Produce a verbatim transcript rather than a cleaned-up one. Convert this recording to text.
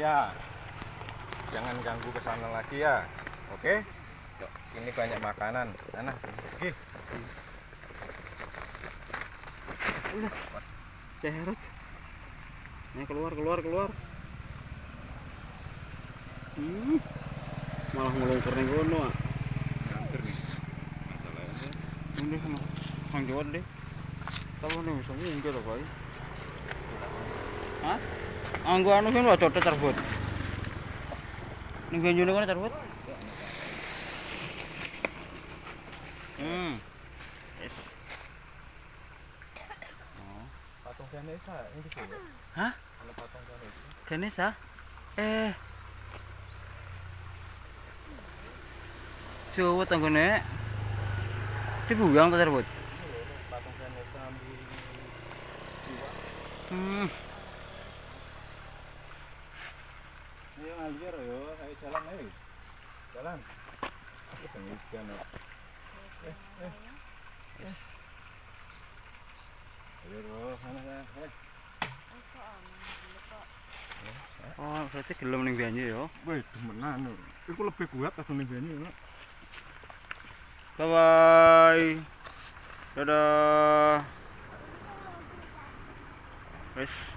Iya. Jangan ganggu ke sana lagi ya. Oke? Ini banyak makanan. Sana, pergi. Udah. Ceret. Nih keluar keluar keluar. Hmm. Malah ngelungkur ning kono, ah. Hampir nih. Masalahnya. Ini sama. Mang Jawa deh. Kalau nih bisa mungkin apa ya? Hah? Anggo anu sing lho cocok terbut. Ning banjune kono terbut. Hmm. Yes. Oh. Patung Ganesha ini juga. Hah? Ada patung Ganesha. Ganesha? Eh. Jawa tanggone. Dibuang ta terbut. Patung Ganesha ambil jiwa. Hmm. Ayo ngalir yo, ayo jalan ayo. Jalan. Hujan. Eh, eh. Yes. Ayo bro, sana sana. Eh. Oh, berarti gelem ning banyu ya. Wih, demenan lho. Iku lebih kuat atau ning banyu. Bye bye. Dadah. Wes.